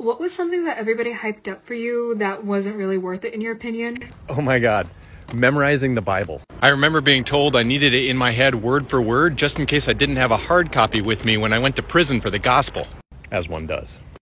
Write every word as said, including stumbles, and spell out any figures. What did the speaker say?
what was something that everybody hyped up for you that wasn't really worth it in your opinion? Oh my God, memorizing the Bible. I remember being told I needed it in my head word for word just in case I didn't have a hard copy with me when I went to prison for the gospel, as one does.